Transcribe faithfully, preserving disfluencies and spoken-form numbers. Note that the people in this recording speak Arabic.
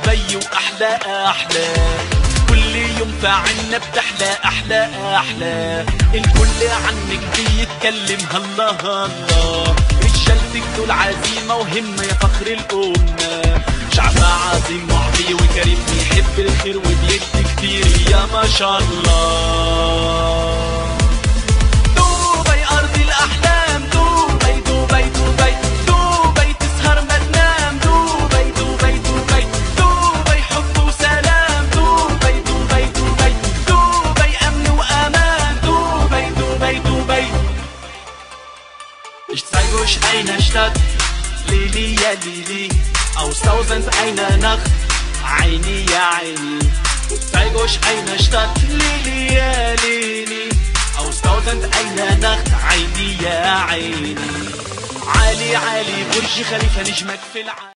دبي وأحلى أحلى، كل يوم في عنا بتحلى أحلى أحلى. الكل عنك بيتكلم هلا هلا، رجالتك دول عزيمة وهمة يا فخر الأمة. شعبها عظيم وعطي وكريم بيحب الخير وبيدي كتير يا ما شاء الله. دبي أرض الأحلام، دبي دبي دبي دبي تسهر ما تنام، دبي دبي دبي دبي حب وسلام، دبي دبي دبي دبي أمن وأمان، دبي دبي دبي. Ich zeige euch eine Stadt, Lili ja Lili, aus tausend einer Nacht, Aini ja Aini. Ich zeige euch eine Stadt, Lili ja Lili, aus tausend einer Nacht, Aini ja Aini. عالي عالي برج خليفة نجمك في العالم.